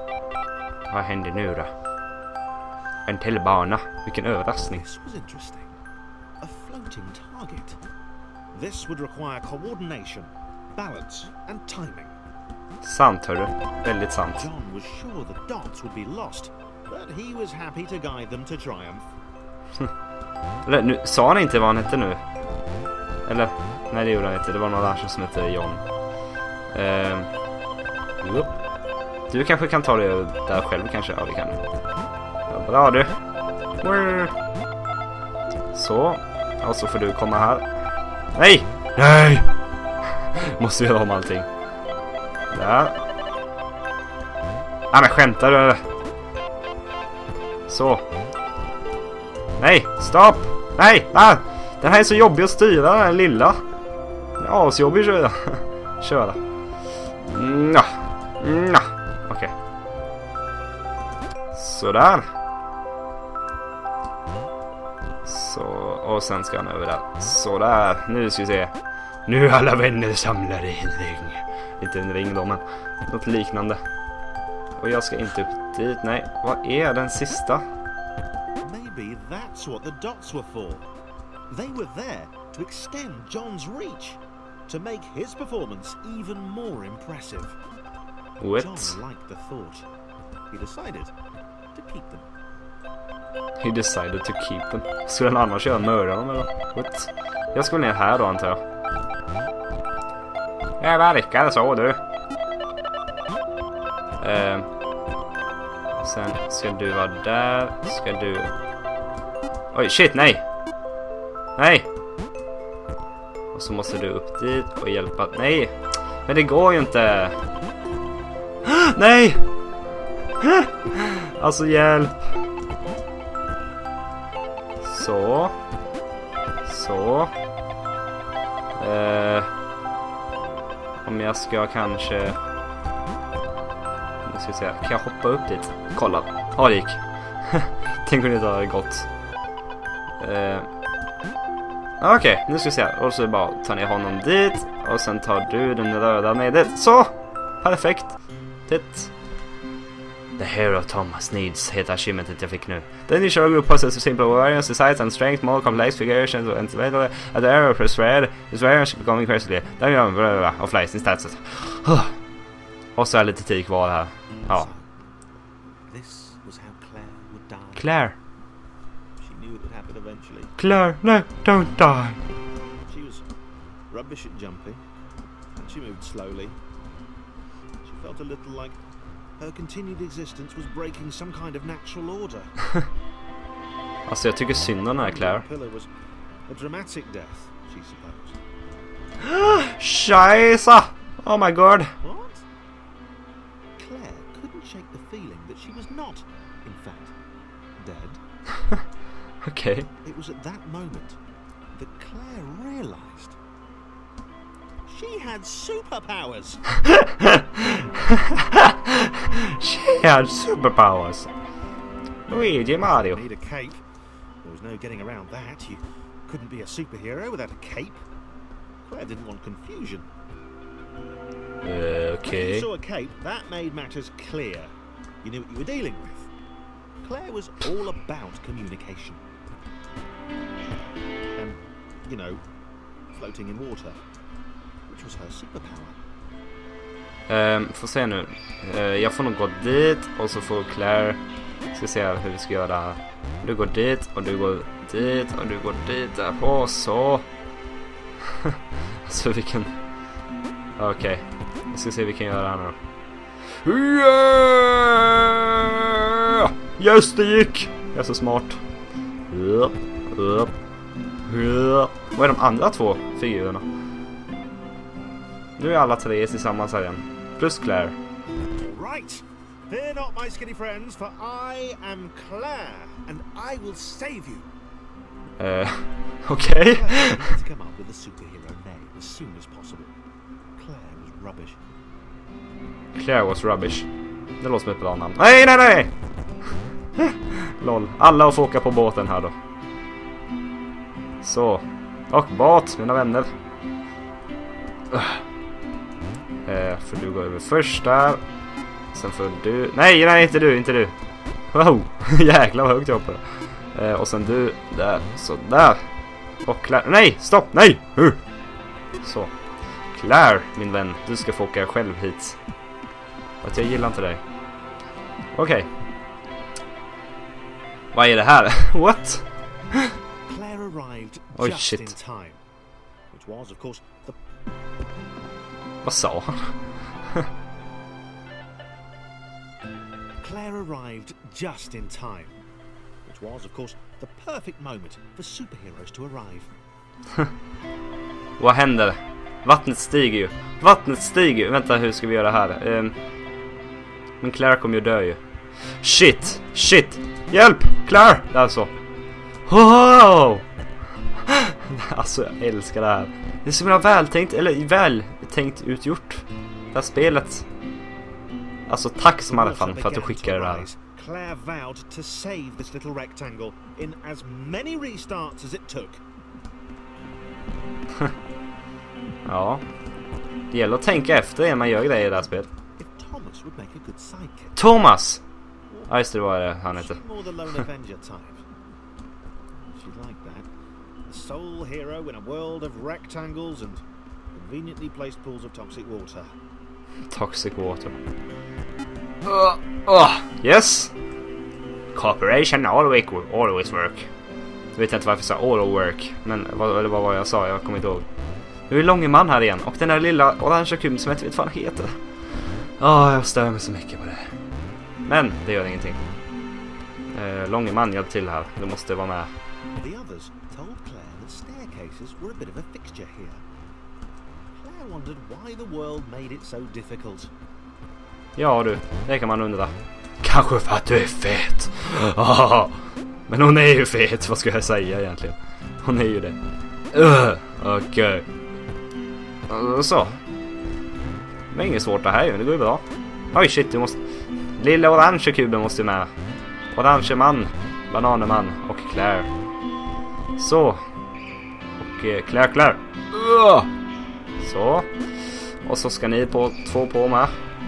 Vad händer nu då? En till bana. Vilken överraskning. This was interesting. A floating target. This would require coordination, balance and timing. Sant, hörru. Väldigt sant. John was sure the dots would be lost, but he was happy to guide them to triumph. Eller, nu, sa han inte vad han hette nu? Eller? Nej, det gjorde han inte. Det var någon där som hette John. Du kanske kan ta det där själv kanske. Ja, det kan du. Ja, bra du. Så. Och så får du komma här. Nej! Nej! Måste göra om allting. Där. Nej, men skämtar du eller? Så. Nej, stopp! Nej! Ah! Den här är så jobbig att styra, den lilla. Ja, så jobbig att köra. Köra. Okej. Sådär. Så, och sen ska han över där. Sådär, nu ska vi se. Nu är alla vänner samlade i en ring. Inte en ring då, men något liknande. Och jag ska inte upp dit, nej. Vad är den sista? Maybe that's what the dots were for. They were there to extend John's reach, to make his performance even more impressive. What? John liked the thought. He decided to keep them. He decided to keep them. Skulle han annars göra mörda dem eller? What? Jag ska ner här då, antar jag. Jag verkar så, du. Sen ska du vara där. Ska du... Oj, shit, nej! Nej! Och så måste du upp dit och hjälpa... Nej! Men det går ju inte! Nej! Alltså, hjälp! Så. Så. Om jag ska kanske... Nu ska vi se. Kan jag hoppa upp dit? Kolla. Ja, det gick. Tänk om det inte hade gått. Okej, nu ska vi se. Och så bara tar ni honom dit. Och sen tar du den röda med dit. Så! Perfekt. Titt. The hero Thomas needs heter achievementet jag fick nu. The initial group possesses simple awareness, size and strength, more complex figurations and eventually at the arrow press red, is awareness becoming increasingly. Then you have of life in stats. Och så är lite tid kvar här. Ja. This was how Claire would die. Claire. She knew it would happen eventually. Claire, no, don't die. She was rubbish at jumping, and she moved slowly. She felt a little like her continued existence was breaking some kind of natural order. Alltså jag tycker synd om den här Claire. Pillar was a dramatic death, she supposed. Scheisse! Oh my god. What? Claire couldn't shake the feeling that she was not, in fact, dead. Okay. It was at that moment that Claire realized she had superpowers. She had superpowers. Luigi Mario. Need a cape. There was no getting around that. You couldn't be a superhero without a cape. Claire didn't want confusion. When Okay. you saw a cape, that made matters clear. You knew what you were dealing with. Claire was all about communication. And, you know, floating in water, which was her superpower. Får se nu. Jag får nog gå dit och så får Claire... Ska se hur vi ska göra här. Du går dit och du går dit och du går dit där på så. Så vi kan... Okej. Jag ska se hur vi kan göra här nu. Yeah! Yes, det gick! Jag är så smart. Vad är de andra två figurerna? Nu är alla tre tillsammans här igen. Plus Claire. Right. Fear not, my skinny friends, for I am Claire, and I will save you. Okej. Claire wanted to come up with a superhero name as soon as possible. Claire was rubbish. Claire was rubbish. Det låter som ett bra namn. Nej, nej, nej! Lol. Alla får åka på båten här då. Så. Och båt, mina vänner. För du går över först där. Sen får du... Nej, inte du. Wow, jäklar vad högt jag hoppar. Och sen du, där, så där. Och Claire, nej, stopp, nej! Så. Claire, min vän, du ska få åka själv hit. Att jag gillar inte dig. Okej. Vad är det här? What? Claire arrived Oj, just shit. in time. Which was, of course, the Vad sa han? Claire arrived just in time. Which was, of course, the perfect moment for superheroes to arrive. Vad händer? Vattnet stiger ju. Vänta, hur ska vi göra här? Men Claire kommer ju dö ju. Shit. Hjälp! Claire! Där så. Wow! Alltså, jag älskar det här. Det är så bra vältänkt utgjort. Det här spelet. Alltså, tack som alla fan för att du skickade det här. Claire vowed to save this little rectangle in as many restarts as it took. Ja. Det gäller att tänka efter när man gör grejer i det här spelet. If Thomas would make a good sidekick. Thomas! Ja, just det, var det han heter. More the lone Avenger type. She'd like that. A sole hero in a world of rectangles and conveniently placed pools of toxic water. Toxic water. Yes! Cooperation always work. Jag vet inte varför jag sa all work. Men vad var jag sa? Jag kommer inte ihåg. Nu är Långe man här igen. Och den där lilla orangea kuben som jag inte vet vad han heter. Jag stör mig så mycket på det. Men det gör ingenting. Långe man hjälp till här. Du måste vara med. The others told Claire that staircases were a bit of a fixture here. Claire wondered why the world made it so difficult. Ja du, det kan man undra. Kanske för att du är fet. Men hon är ju fet, vad ska jag säga egentligen? Hon är ju det. Okej. Så. Det är inget svårt det här ju, det går ju bra. Oj shit, du måste... Lilla orange kuben måste med. Orange man, bananeman och Claire. Så. Och Claire. Så. Och så ska ni två på med.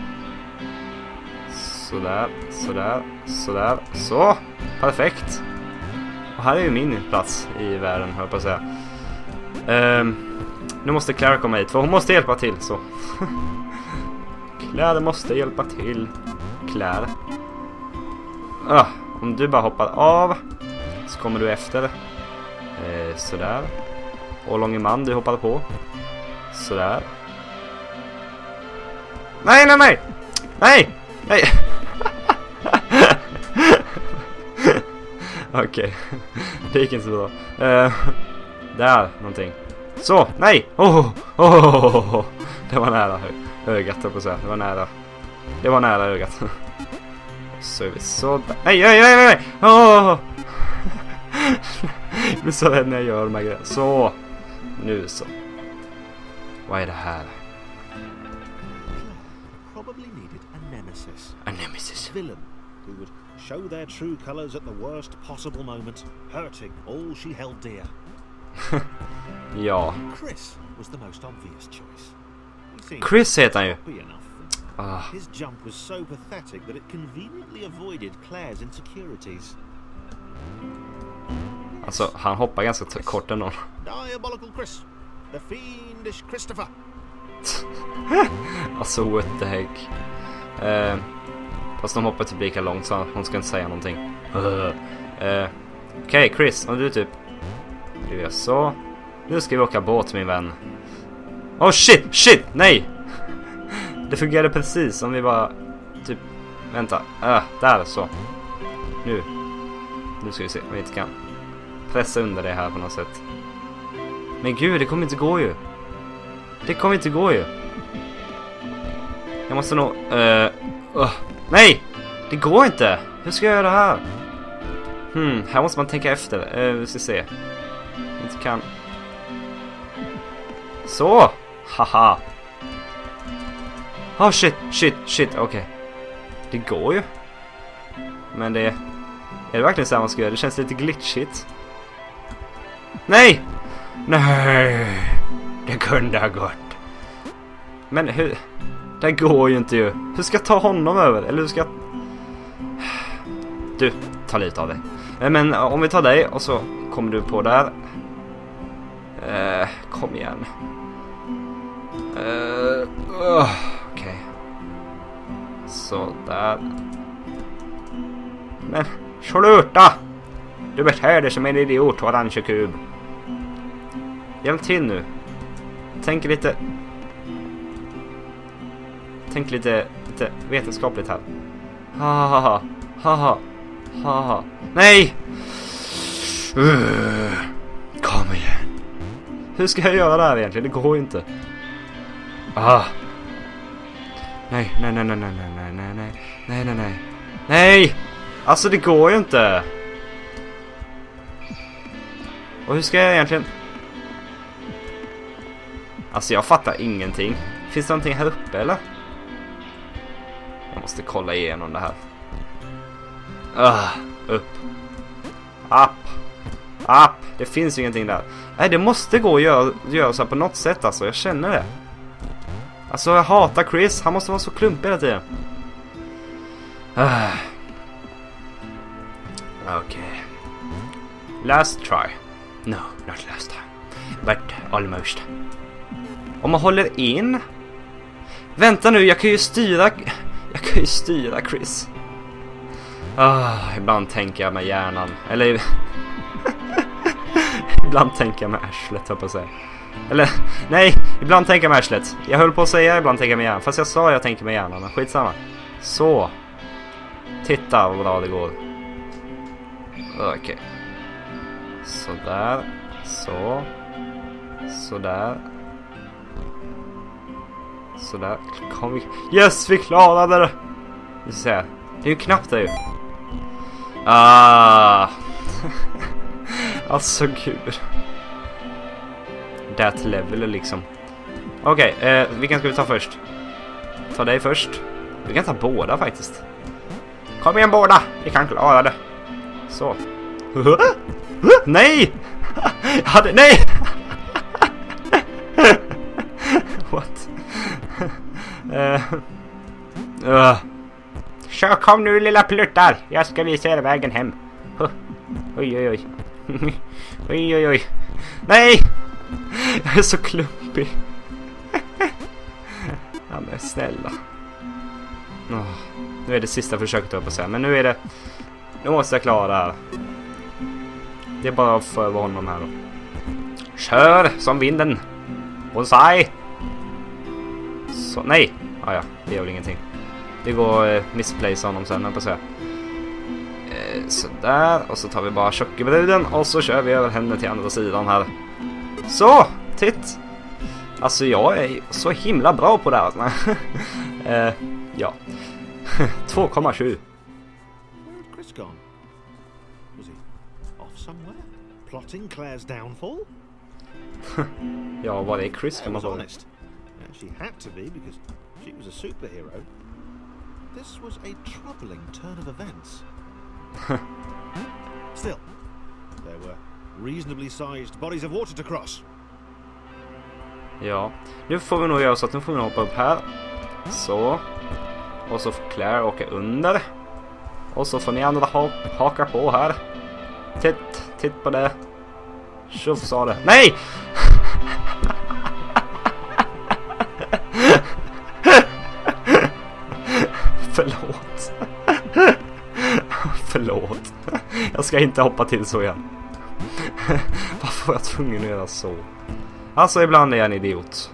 Sådär. Så. Perfekt. Och här är ju min plats i världen, höll jag på att säga. Nu måste Claire komma hit, för hon måste hjälpa till, så. Claire måste hjälpa till. Claire. Om du bara hoppar av så kommer du efter. Sådär. Och Långe man, du hoppade på. Sådär. Nej! Okej. Det gick inte så bra. Där, någonting. Så, nej! Det var nära ögat, på så här. Det var nära ögat. Så är vi så... Nej! Jag blir så rädd när jag gör de här grejerna. Så. Nu så. Vad är det här? Probably needed A nemesis. villain who would show their true colors at the worst possible moment, hurting all she held dear. Ja. Chris was the most obvious choice. He seemed Chris heter han ju. happy enough. His jump was so pathetic that it conveniently avoided Claire's insecurities. Alltså, han hoppar ganska kort ändå. Diabolical Chris, the fiendish Christopher. Alltså, what the heck. Fast de hoppar typ lika långt så hon ska inte säga någonting. Okej, Chris, om du typ... Du gör så. Nu ska vi åka båt, min vän. Oh shit, nej! Det fungerade precis om vi bara... Typ... Vänta, där så. Nu ska vi se om vi inte kan pressa under det här på något sätt. Men gud, det kommer inte gå ju. Jag måste nog... Nej! Det går inte! Hur ska jag göra det här? Här måste man tänka efter. Vi ska se. Inte kan... Så! Haha! Shit, okej. Det går ju. Men det... Är det verkligen så här man ska göra? Det känns lite glitchigt. Nej! Det kunde ha gått. Men hur... Det går ju inte ju. Hur ska jag ta honom över? Eller hur ska... Du, ta lite av det. Men om vi tar dig och så kommer du på där. Kom igen. Okej. Så där. Men sluta! Du beter dig som en idiot, orange kub. Hjälp till nu. Tänk lite vetenskapligt här. Ha. Nej! Kom igen. Hur ska jag göra det här egentligen? Det går ju inte. Nej! Alltså det går ju inte. Och hur ska jag egentligen... Alltså jag fattar ingenting. Finns det någonting här uppe eller? Jag måste kolla igenom det här. Upp. Upp. Det finns ju ingenting där. Nej, det måste gå att göra så här på något sätt alltså. Jag känner det. Alltså jag hatar Chris. Han måste vara så klumpig hela tiden. Okej. Last try. No, not last time. But almost. Om man håller in. Vänta nu, jag kan ju styra Chris. Ibland tänker jag med hjärnan. Eller ibland tänker jag med arslet, höll på att säga. Eller, nej, ibland tänker jag med arslet. Jag höll på att säga ibland tänker jag med hjärnan. Fast jag sa jag tänker med hjärnan, men skitsamma. Så. Titta vad bra det går. Okej. Sådär. Så. Sådär. Sådär. Kom vi. Yes, vi klarade det. Vi ser. Det är ju knappt det ju. Alltså gud. That level liksom. Okej, vilken ska vi ta först? Ta dig först. Vi kan ta båda faktiskt. Kom igen båda. Vi kan klara det. Så. Nej! Nej! What? Så kom nu lilla pluttar. Jag ska visa er vägen hem. Oj. Oj. Nej! Jag är så klumpig. Ja men snälla. Nu är det sista försöket upp att säga. Men nu är det... Nu måste jag klara det här. Det är bara att få över honom här då. Kör som vinden. Bonsai. Så, nej. Ja, det gör väl ingenting. Det går missplace honom sen, på att säga. Sådär. Och så tar vi bara tjockebruden. Och så kör vi över henne till andra sidan här. Så, titt. Alltså jag är så himla bra på det här. Ja. 2,7. Chris gone? Was he off somewhere? Plotting Claire's downfall? Ja, var det Chris kan man was säga. honest. She had to be because she was a superhero. This was a troubling turn of events. Still, there were reasonably sized bodies of water to cross. Ja, nu får vi nog göra så att nu får vi hoppa upp här. Så. Och så får Claire åka under. Och så får ni andra haka på här. Titt på det. Tjoff sa det. Nej! Förlåt. Förlåt. Jag ska inte hoppa till så igen. Varför var jag tvungen att göra så? Alltså ibland är jag en idiot.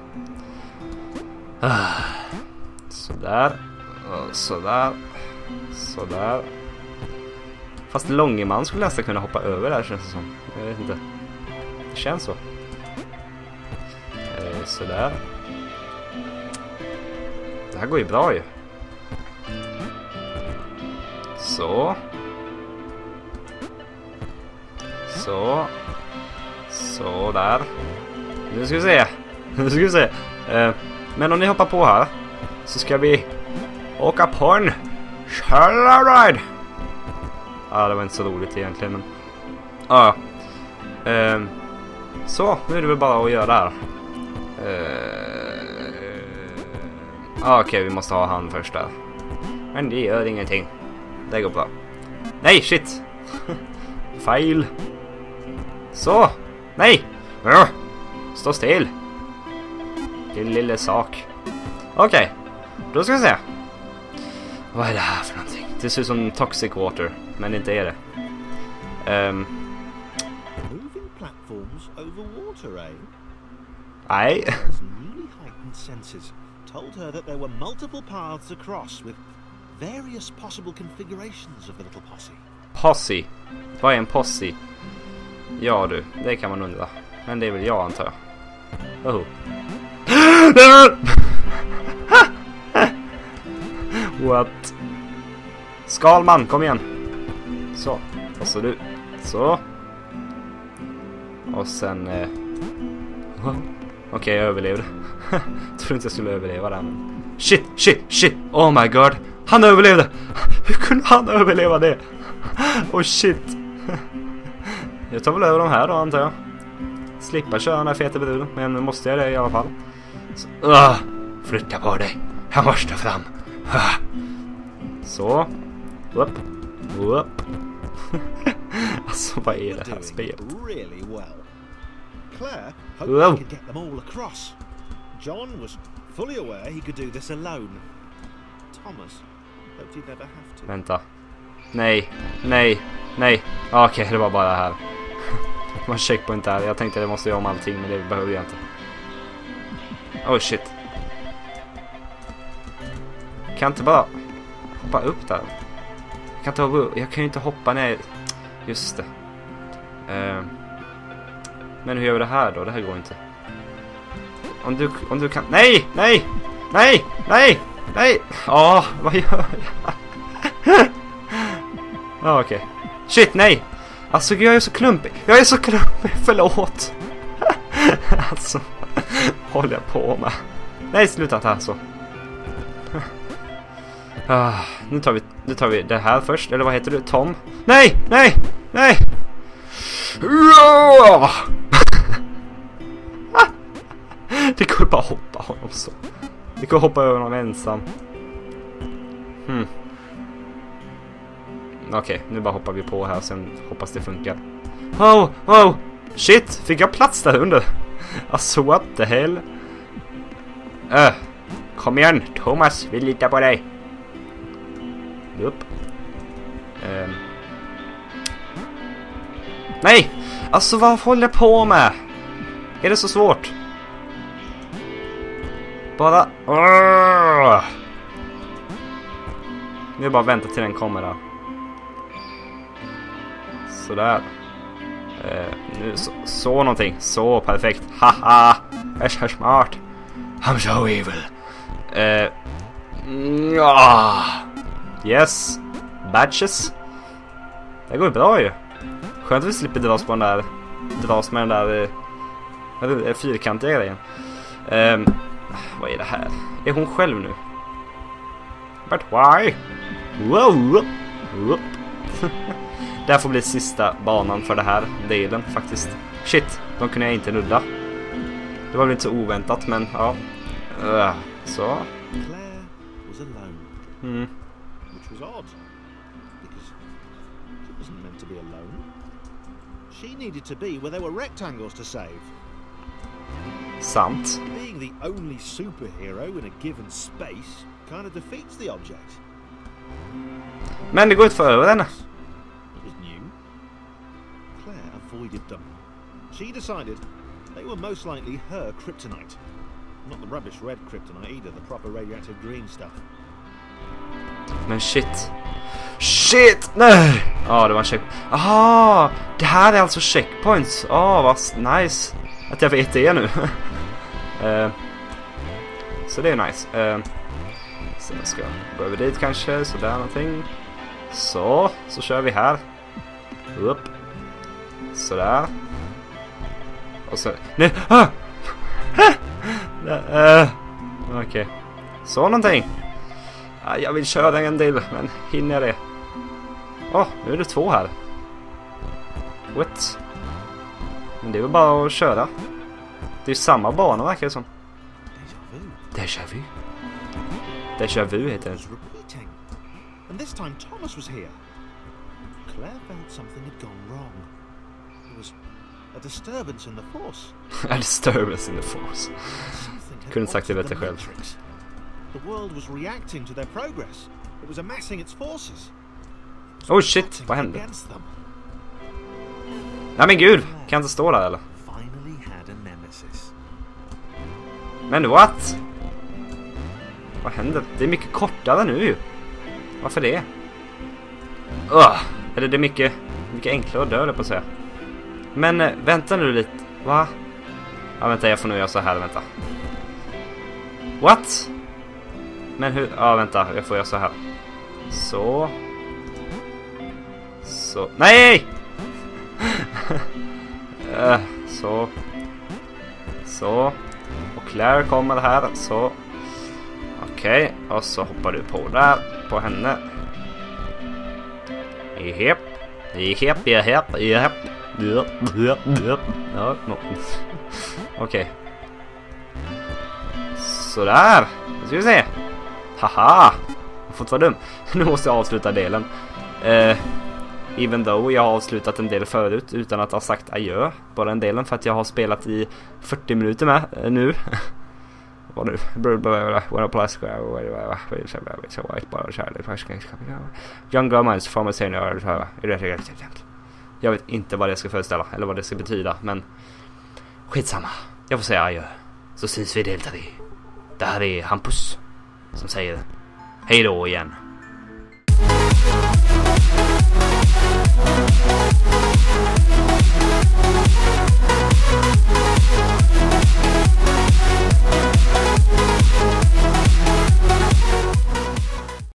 Sådär. Sådär. Fast Långeman skulle nästan kunna hoppa över där, känns det som. Jag vet inte. Det känns så. Sådär. Det här går ju bra ju. Så. Där. Nu ska vi se. Men om ni hoppar på här så ska vi åka på en Charlaride. Ja, det var inte så roligt egentligen, men ja. Så, nu är det väl bara att göra det här. Okej, vi måste ha han först där. Men det gör ingenting. Det går bra. Nej, shit. Fail. Så. Nej. Stå still. Din lilla sak. Okej. Då ska vi se. Vad är det här för någonting? Det ser ut som toxic water. Men inte är det. Moving platforms over water, eh? Nej. Claire's newly heightened senses told her that there were multiple paths across with various possible configurations of the little posse. Posse. Vad är en posse? Ja du, det kan man undra. Men det är väl jag antar jag. Oh. What? Skalman, kom igen. Så, och så du. Så. Och sen... Okej, jag överlevde. Tror inte jag skulle överleva där. Men... Shit. Oh my god. Han överlevde. Hur kunde han överleva det? Oh shit. Jag tar väl över de här då antar jag. Slippa köra den här feta bruden. Men måste jag det i alla fall. Så, flytta på dig. Jag måste fram. Så. Upp. Alltså vad är det här spelet? Really well. Claire hoped he could get them all across. John was fully aware he could do this alone. Thomas hoped he'd never have to. Vänta. Nej. Okej, det var bara det här. Det var en checkpoint där. Jag tänkte att jag måste göra om allting, men det behöver jag inte. Oh shit. Kan inte bara hoppa upp där. Jag kan ju inte hoppa ner. Just det. Men hur gör vi det här då? Det här går inte. Om du kan... Nej! Vad gör jag? Okej. Shit, nej! Alltså, jag är så klumpig. Förlåt. Alltså, håller jag på med. Nej, sluta här så. Nu tar vi det här först. Eller vad heter du? Tom? Nej! Det går bara hoppa honom så. Det går hoppa över honom ensam. Okej, nu bara hoppar vi på här. Sen hoppas det funkar. Wow! Shit, fick jag plats där under? Alltså, what the hell? Kom igen, Thomas, vi litar på dig. Upp. Nej! Alltså, vad håller jag på med? Är det så svårt? Bara... Nu bara vänta till den kommer där. Sådär. Nu så någonting. Så perfekt. Haha! Jag är så smart. I'm so evil. Yes. Badges. Det går bra ju. Skönt att vi slipper dras med den där fyrkantiga grejen. Vad är det här? Är hon själv nu? But why? Wow. Det här får bli sista banan för det här delen faktiskt. Shit, de kunde jag inte nudda. Det var väl inte så oväntat, men ja. Så. Claire was alone. Which was odd. Because she wasn't meant to be alone. She needed to be where there were rectangles to save. Sant. Being the only superhero in a given space kind of defeats the object. Men det går ut för över henne. It was new. Claire avoided them. She decided they were most likely her kryptonite. Not the rubbish red kryptonite either, the proper radioactive green stuff. Men shit, nej! Ja, det var en check. Det här är alltså checkpoints. Vad nice att jag vet det nu. Så det är nice. Så jag ska gå över dit kanske, så där någonting. Så kör vi här. Upp. Så där. Och så nej. Okej. Så någonting. Jag vill köra en del, men hinner jag det? Nu är det 2 här. What? Men det är väl bara att köra. Det är samma bana verkar det som. Déjà vu. Déjà vu heter det. was repeating. And this time Thomas was here. Claire felt something had gone wrong. There was a disturbance in the force. A disturbance in the force. Something had Couldn't sagt det altered bättre the själv. matrix. The world was reacting to their progress. It was amassing its forces. Oh shit, vad hände? Against them. Nej men gud, kan jag inte stå där eller? Finally had a nemesis. Men what? Vad händer? Det är mycket kortare nu ju. Varför det? Eller det är mycket enklare att dö, eller på att säga. Men vänta nu lite. Va? Ja, vänta, jag får nog göra så här, vänta. What? Men hur? Ja, vänta, jag får göra så här. Så. Nej! Så. Och Claire kommer här, så. Okej, och så hoppar du på där, på henne. Jep. Ja, okej. Sådär. Nu ska vi se. Haha. Jag får inte vara dum. Nu måste jag avsluta delen. Even though jag har avslutat en del förut utan att ha sagt adjö på den delen, för att jag har spelat i 40 minuter med nu. Vad nu? Younger minds from a senior. Jag vet inte vad det ska föreställa eller vad det ska betyda, men skitsamma. Jag får säga adjö. Så syns vi i del 3. Det här är Hampus som säger hej då igen.